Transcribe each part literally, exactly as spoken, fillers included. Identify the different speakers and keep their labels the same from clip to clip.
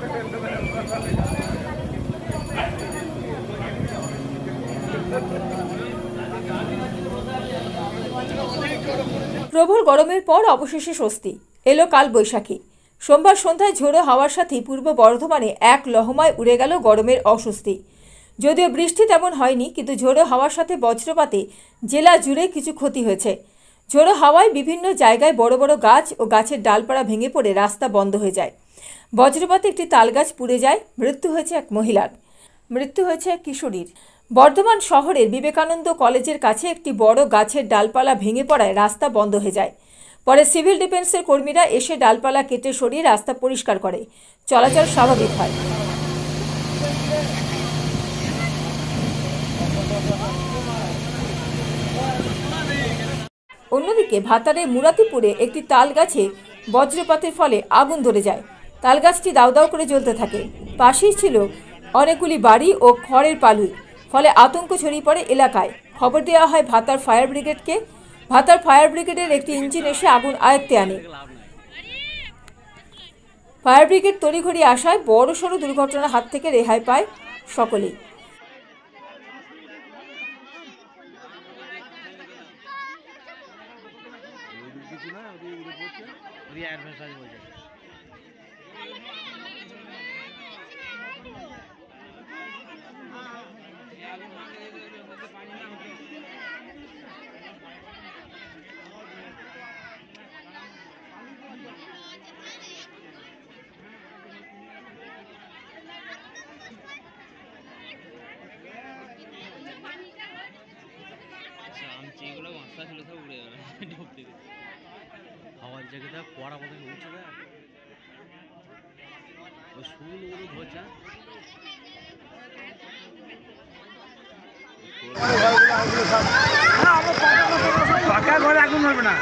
Speaker 1: প্রবল গরমের পর অবশেষে স্বস্তি এলো কাল বৈশাখী। সোমবার সন্ধ্যায় ঝোড়ো হাওয়ার সাথে পূর্ব বর্ধমানে এক লহমায় উড়ে গেল গরমের অস্বস্তি। যদিও বৃষ্টি তেমন হয়নি, কিন্তু ঝোড়ো হাওয়ার সাথে বজ্রপাতে জেলা জুড়ে কিছু ক্ষতি হয়েছে। ঝোড়ো হাওয়ায় বিভিন্ন জায়গায় বড় বড় গাছ ও গাছের ডালপালা ভেঙে পড়ে রাস্তা বন্ধ হয়ে যায়। বজ্রপাতে একটি তালগাছ পুড়ে যায়, মৃত্যু হয়েছে এক মহিলার। মৃত্যু হয়েছে এক কিশোরীর। বর্ধমান শহরের বিবেকানন্দ কলেজের কাছে একটি বড় গাছের ডালপালা ভেঙে পড়ায় রাস্তা বন্ধ হয়ে যায়। পরে সিভিল ডিফেন্সের কর্মীরা এসে ডালপালা কেটে সরিয়ে রাস্তা পরিষ্কার করে, চলাচল স্বাভাবিক হয়। অন্যদিকে ভাতারের মুরাতিপুরে একটি তাল গাছে বজ্রপাতের ফলে আগুন ধরে যায়। তাল গাছটি দাউ দাউ করে জ্বলতে থাকে। পাশেই ছিল অনেকগুলি বাড়ি ও খড়ের পালুই, ফলে আতঙ্ক ছড়িয়ে পড়ে এলাকায়। খবর দেওয়া হয় ভাতার ফায়ার ব্রিগেডকে। ভাতার ফায়ার ব্রিগেডের একটি ইঞ্জিন এসে আগুন আয়ত্তে আনে। ফায়ার ব্রিগেড তড়িঘড়ি আসায় বড় সড়ো দুর্ঘটনার হাত থেকে রেহাই পায় সকলেই।
Speaker 2: হাওয়ার জায়গাটা পড়া কথা উঠছে না, ওই সুগুলো ধরছে। পাকা ঘরে আগুন ধরবে না।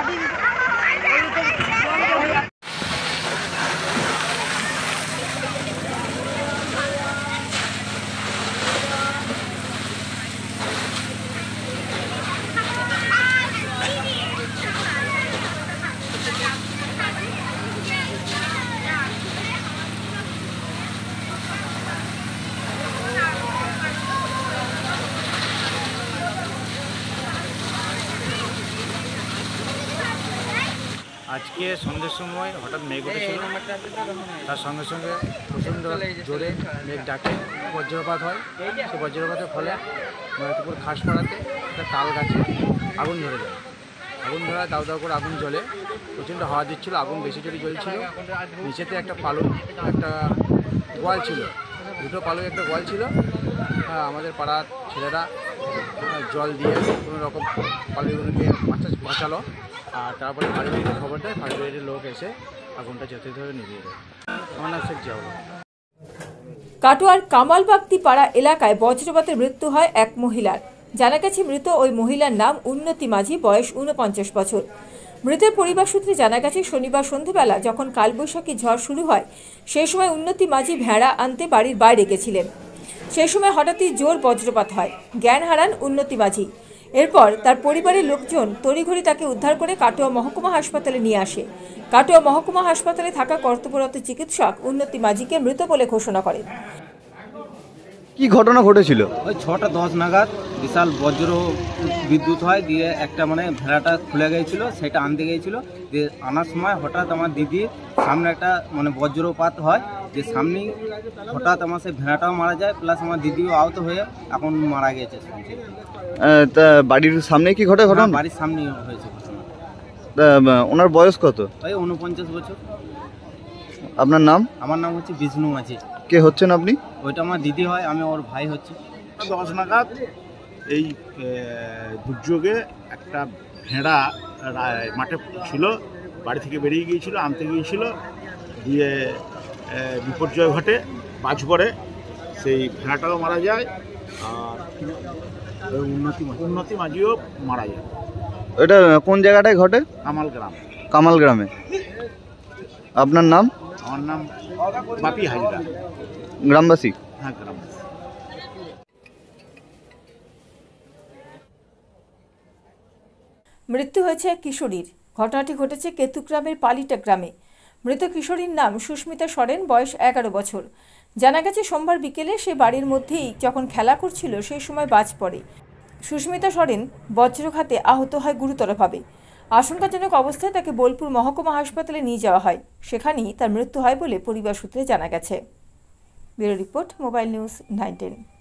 Speaker 2: আজকে সন্ধ্যের সময় হঠাৎ মেঘ উঠেছিল, তার সঙ্গে সঙ্গে প্রচণ্ড জোরে মেঘ ডাকে বজ্রপাত হয়। সেই বজ্রপাতের ফলে মুরাতিপুর খাসপাড়াতে একটা তাল গাছে আগুন ধরে যায়। আগুন ধরা দাউ দাউ করে আগুন জ্বলে, প্রচণ্ড হাওয়া দিচ্ছিল, আগুন বেশি জোরে জ্বলছিল। নিচেতে একটা পালু, একটা গোয়াল ছিল, দুটো পালু একটা গোয়াল ছিল। হ্যাঁ, আমাদের পাড়ার ছেলেরা জল দিয়ে কোনো রকম পালুগুলোকে বাঁচালো। আর তারপরে ফায়ার ব্রিগেডের খবর দেয়, ফায়ার ব্রিগেডের লোক এসে আগুনটা যথাযথভাবে নিভিয়ে দেয়। আমার নাম শেখ জিয়াউল।
Speaker 1: কাটোয়ার কামালবাগতি পাড়া এলাকায় বজ্রপাতে মৃত্যু হয় এক মহিলার। জানা গেছে মৃত ওই মহিলার নাম উন্নতি মাঝি, বয়স ঊনপঞ্চাশ বছর। মৃতের পরিবার সূত্রে জানা গেছে শনিবার সন্ধ্যেবেলা যখন কালবৈশাখী ঝড় শুরু হয়, সেই সময় উন্নতি মাঝি ভেড়া আনতে বাড়ির বাইরে গেছিলেন। সেই সময় হঠাৎই জোর বজ্রপাত হয়, জ্ঞান হারান উন্নতি মাঝি। এরপর তার পরিবারের লোকজন তড়িঘড়ি তাকে উদ্ধার করে কাটোয়া মহকুমা হাসপাতালে নিয়ে আসে। কাটোয়া মহকুমা হাসপাতালে থাকা কর্তব্যরত চিকিৎসক উন্নতি মাঝিকে মৃত বলে ঘোষণা করেন।
Speaker 3: কি ঘটনা ঘটেছিল?
Speaker 4: ওই ছটা দশ নাগাদ বিশাল বজ্র বিদ্যুৎ হয়, দিয়ে একটা মানে ভেড়াটা খুলে গিয়েছিল, সেটা আনতে গিয়েছিল। দিয়ে আনার সময় হঠাৎ আমার দিদির সামনে একটা মানে বজ্রপাত হয়, যে সামনেই হঠাৎ আমার সেই ভেড়াটাও মারা যায়, প্লাস আমার দিদিও আহত হয়ে এখন মারা গেছে।
Speaker 3: তা বাড়ির সামনে কি ঘটে ঘটনা?
Speaker 4: বাড়ির সামনেই হয়েছে।
Speaker 3: ওনার বয়স কত?
Speaker 4: ওই উনপঞ্চাশ বছর।
Speaker 3: আপনার নাম?
Speaker 4: আমার নাম হচ্ছে বিষ্ণু মাঝি।
Speaker 3: কে হচ্ছেন আপনি?
Speaker 4: ওইটা আমার দিদি হয়, আমি ওর ভাই হচ্ছে।
Speaker 5: দশ নাগাদ এই দুর্যোগে একটা ভেড়া মাঠে ছিল, বাড়ি থেকে বেরিয়ে গিয়েছিল, আনতে গিয়েছিল, দিয়ে বিপর্যয় ঘটে, বাজ পড়ে, সেই ভেড়াটাও মারা যায়। আর উন্নতি উন্নতি মাঝিও মারা যায়।
Speaker 3: এটা কোন জায়গাটায় ঘটে?
Speaker 5: কামাল গ্রাম।
Speaker 3: কামাল গ্রামে। আপনার নাম?
Speaker 5: আমার নাম বাপি হাজরা।
Speaker 3: গ্রামবাসী?
Speaker 5: হ্যাঁ, গ্রামবাসী।
Speaker 1: মৃত্যু হয়েছে এক কিশোরীর। ঘটনাটি ঘটেছে কেতুগ্রামের পালিটা গ্রামে। মৃত কিশোরীর নাম সুস্মিতা সরেন, বয়স এগারো বছর। জানা গেছে সোমবার বিকেলে সে বাড়ির মধ্যেই যখন খেলা করছিল সেই সময় বাজ পড়ে। সুস্মিতা সরেন বজ্রঘাতে আহত হয় গুরুতরভাবে। আশঙ্কাজনক অবস্থায় তাকে বোলপুর মহকুমা হাসপাতালে নিয়ে যাওয়া হয়। সেখানেই তার মৃত্যু হয় বলে পরিবার সূত্রে জানা গেছে। Bureau report, mobile news nine ten.